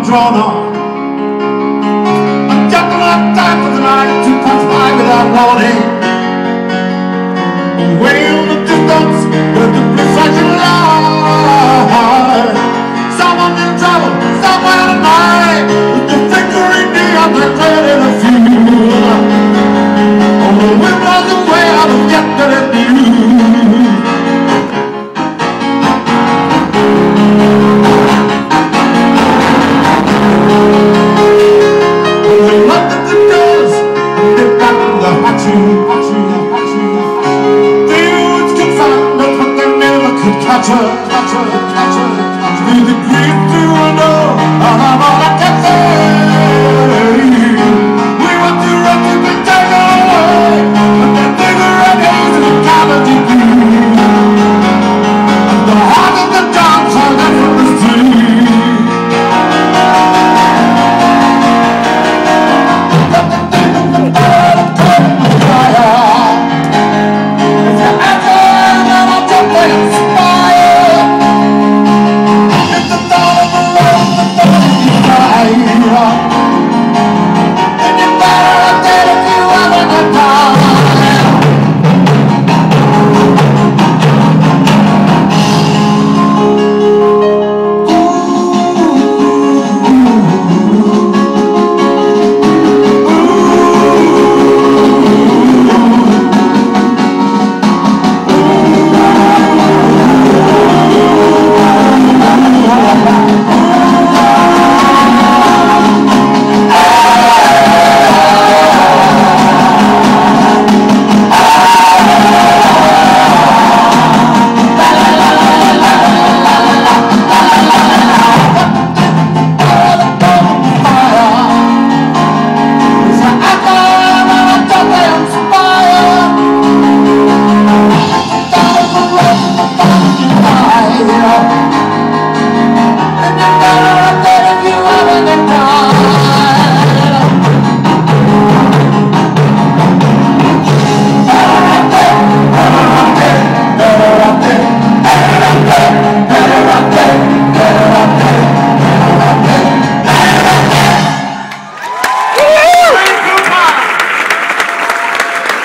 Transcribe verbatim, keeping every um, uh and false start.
drawn on. I'm just enough time for the night to pass by without warning. Away in the distance, where the procession lies. Someone in trouble, somewhere tonight, with the flickering neon that ready to fuse. On the wind blows away out of yesterday's news. When we looked at the doors, and they got the hot shoe, hot shoe, hot shoe, hot shoe. The youths could find us, but they never could catch her, catch her, catch her, catch her. Through the green